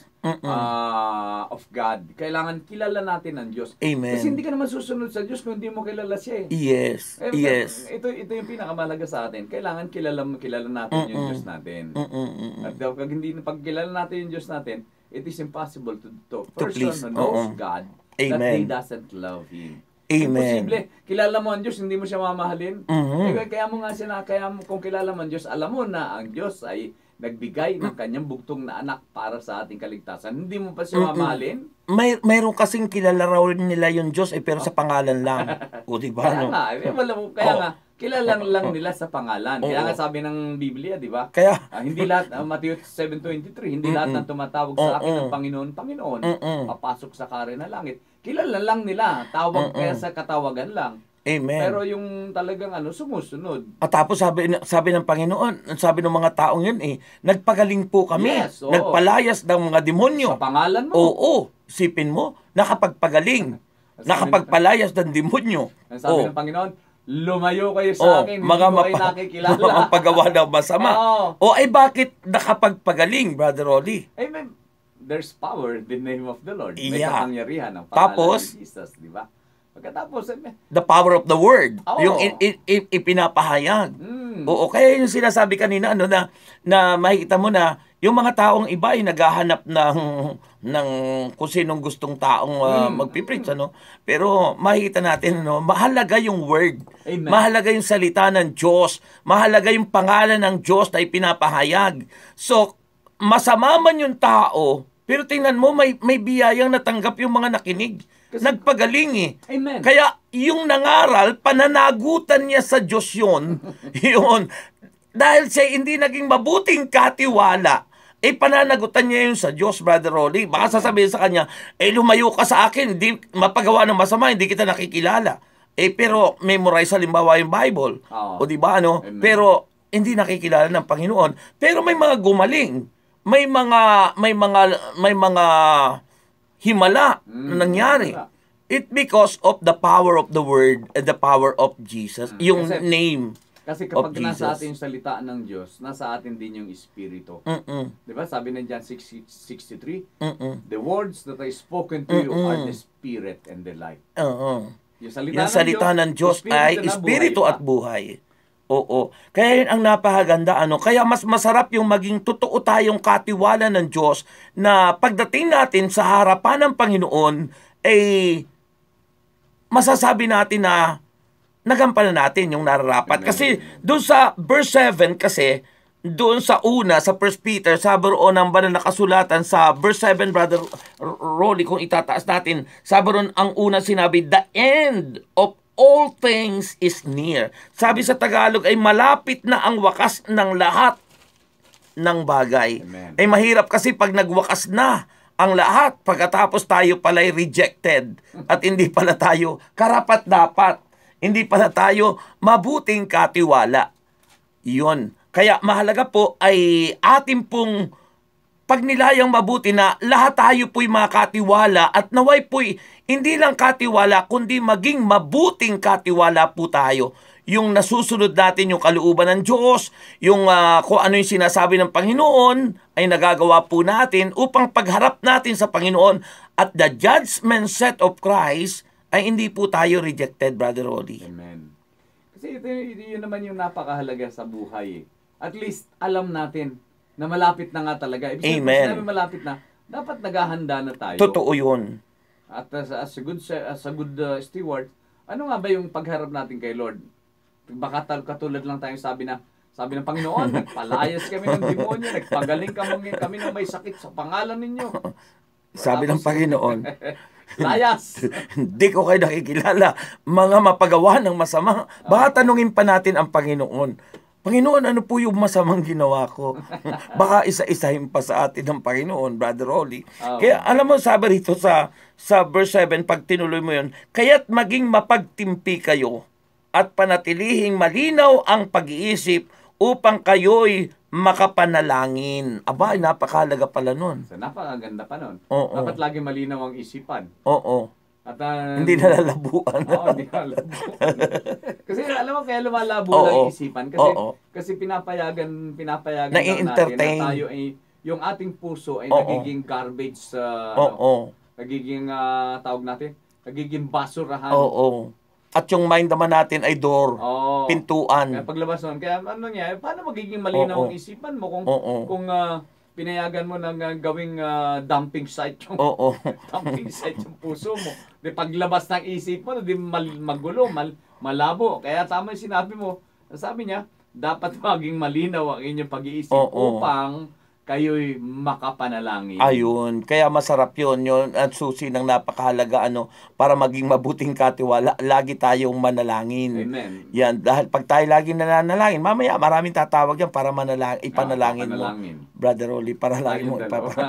B: of God. Kailangan kilala natin ang Diyos.
A: Amen.
B: Kasi hindi ka naman susunod sa Diyos kung hindi mo kilala siya.
A: Yes. Yes.
B: Ito yung pinakamalaga sa atin. Kailangan kilala natin yung Diyos natin. At pag kilala natin yung Diyos natin, it is impossible to person who knows God that he doesn't love Him.
A: Amen.
B: Imposible. Kilala mo ang Diyos, hindi mo siya mamahalin. Kaya mo nga kung kilala mo ang Diyos, alam mo na ang Diyos ay nagbigay ng kanyang bugtong na anak para sa ating kaligtasan. Hindi mo pa siya mamahalin?
A: Mayroon kasing kilala raw nila yung Diyos pero sa pangalan lang. O di ba?
B: Kaya nga, kilala lang nila sa pangalan. Kaya nga sabi ng Biblia, di ba?
A: Kaya
B: hindi lahat, Matthew 7:23, hindi lahat ng tumatawag sa akin ng Panginoon, papasok sa kare na langit. Kilala lang nila, tawag kaya sa katawagan lang.
A: Amen.
B: Pero yung talagang sumusunod.
A: At tapos sabi ng Panginoon, sabi ng mga taong yun nagpagaling po kami.
B: Yes,
A: nagpalayas ng mga demonyo.
B: Sa pangalan mo.
A: Oo, sipin mo, nakapagpagaling, nakapagpalayas ng demonyo.
B: Ang sabi ng Panginoon, lumayo kayo sa akin, hindi mo kayo nakikilala.
A: Mga paggawa ng masama. Ay bakit nakapagpagaling, Brother Rolly?
B: Amen. There's power in the name of the Lord. May
A: Yeah.
B: kapangyarihan ng
A: Tapos,
B: pangalan ng Jesus, di ba? Pagkatapos,
A: the power of the word.
B: Oo.
A: Yung ipinapahayag. Oo, kaya yung sinasabi kanina na makikita mo na yung mga taong iba ay naghahanap ng kung sinong gustong taong magpipreach, Pero makikita natin, mahalaga yung word.
B: Amen.
A: Mahalaga yung salita ng Diyos. Mahalaga yung pangalan ng Diyos na ipinapahayag. So, masama man yung tao, pero tingnan mo, may biyayang natanggap yung mga nakinig. Nagpagaling
B: Amen.
A: Kaya yung nangaral, pananagutan niya sa Diyos yun. Yun. Dahil siya hindi naging mabuting katiwala, pananagutan niya yun sa Diyos, Brother Rolly. Baka sasabihin sa kanya, lumayo ka sa akin, hindi mapagawa ng masama, hindi kita nakikilala. Pero memorize halimbawa yung Bible.
B: Oo.
A: O di ba ano?
B: Amen.
A: Pero hindi nakikilala ng Panginoon. Pero may mga gumaling. May mga himala na nangyari.
B: himala.
A: It because of the power of the word and the power of Jesus. Yung
B: Kasi-
A: name.
B: Kasi kapag
A: of
B: nasa
A: Jesus.
B: atin yung salita ng Diyos, nasa atin din yung Espiritu. Di ba? Sabi ng John 6:63, the words that I spoken to you are the Spirit and the life.
A: Oo.
B: Yung salita,
A: Yung salita ng Diyos ay espiritu at buhay. Oo. Kaya yun ang napakaganda. Kaya mas masarap yung maging totoo tayong katiwala ng Diyos na pagdating natin sa harapan ng Panginoon, masasabi natin na nagampanan natin yung nararapat.
B: Amen.
A: Kasi doon sa verse 7 kasi, doon sa una, sa 1 Peter, sabi roon ang banal na kasulatan sa verse 7, Brother Rolly, kung itataas natin, sabi roon ang una sinabi, the end of all things is near. Sabi sa Tagalog ay malapit na ang wakas ng lahat ng bagay.
B: Amen.
A: Mahirap kasi pag nagwakas na ang lahat, pagkatapos tayo pala'y rejected at hindi pala tayo karapat-dapat. Hindi pala tayo mabuting katiwala. Yun. Kaya mahalaga po ay ating pong pagnilayang mabuti na lahat tayo po'y makatiwala at naway po'y hindi lang katiwala kundi maging mabuting katiwala po tayo. Yung nasusunod natin yung kalooban ng Diyos, yung kung ano yung sinasabi ng Panginoon ay nagagawa po natin upang pagharap natin sa Panginoon at the judgment seat of Christ ay hindi po tayo rejected, Brother Rolly.
B: Amen. Kasi yun naman yung napakahalaga sa buhay. At least, alam natin na malapit na nga talaga. Ibig sabihin,
A: Amen.
B: kung sinabi malapit na, dapat naghahanda na tayo.
A: Totoo yun.
B: At as a good steward, ano nga ba yung pagharap natin kay Lord? Baka katulad lang tayo sabi ng Panginoon, nagpalayas kami ng demonyo, nagpagaling kami ng may sakit sa pangalan ninyo.
A: Sabi ng Panginoon,
B: layas!
A: hindi ko kayo nakikilala, mga mapagawa ng masama. Baka tanungin pa natin ang Panginoon, Panginoon, ano po yung masamang ginawa ko? Baka isa-isahin pa sa atin ng Panginoon, Brother Rolly. Kaya alam mo, sabi rito sa verse 7, pag tinuloy mo yun, kaya't maging mapagtimpi kayo at panatilihing malinaw ang pag-iisip upang kayo'y makapanalangin. Aba, napakahalaga pala nun.
B: So, napakaganda pa nun.
A: Oo.
B: Dapat lagi malinaw ang isipan.
A: Oo.
B: At
A: Hindi nalalabuan.
B: Oo, hindi nalalabuan. Kasi alam mo, kaya lumalabo
A: Oo.
B: lang ang isipan. Kasi,
A: Oo.
B: kasi pinapayagan lang natin
A: Na-entertain.
B: na tayo ay, yung ating puso ay
A: Oo.
B: nagiging garbage sa,
A: Oo.
B: nagiging, tawag natin, nagiging basurahan.
A: Oo. At yung mind naman natin ay door,
B: Oo.
A: pintuan.
B: Kaya paglabas nun, kaya ano niya, paano magiging malinaw
A: Oo.
B: ang isipan mo
A: Oo.
B: kung pinayagan mo ng gawing dumping site yung
A: Oo.
B: dumping site yung puso mo. Di paglabas ng isip mo, di magulo, malabo. Kaya tama yung sinabi mo. Sabi niya, dapat maging malinaw ang inyong pag-iisip
A: Oo.
B: upang kayo'y makapanalangin.
A: Ayun, kaya masarap yun at susi ng napakahalaga para maging mabuting katiwala, lagi tayong manalangin.
B: Amen.
A: Yan, dahil pag tayo lagi nananalangin, mamaya maraming tatawag yan para ipanalangin mo. Brother Rolly, para lagi mo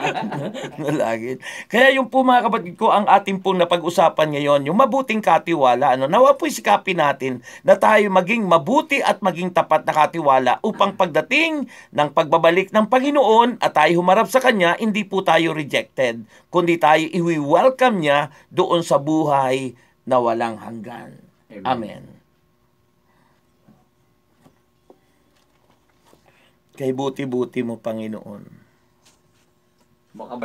A: ipanalangin. Kaya yung po mga kapatid ko, ang ating pong napag-usapan ngayon, yung mabuting katiwala, nawa po'y sikapin natin na tayo maging mabuti at maging tapat na katiwala upang pagdating ng pagbabalik ng Panginoon at tayo humarap sa Kanya, hindi po tayo rejected, kundi tayo i-welcome niya doon sa buhay na walang hanggan. Amen. Kay buti-buti mo, Panginoon.